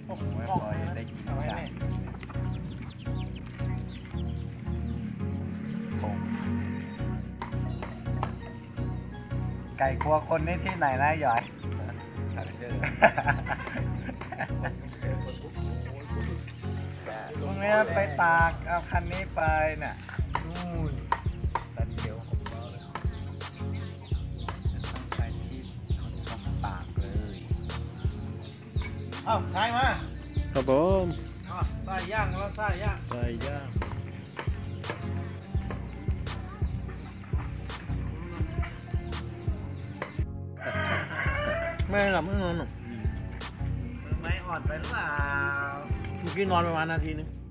ผมไม่พอได้กินอย่างไก่กลัวคนนี่ที่ไหนนะหยอยพรุ่งนี้ไปตากเอาคันนี้ไปน่ะนู่นตันเดียวของเราเลยจะต้องไปที่ขนส่งตากเลยเอ้าใช่มาครับผมใส่ย่างแล้วใส่ย่างใส่ย่างไม่หลับไม่นอนหรอกมือไม้อ่อนไปหรือเปล่าเมื่อกี้นอนประมาณนาทีนึง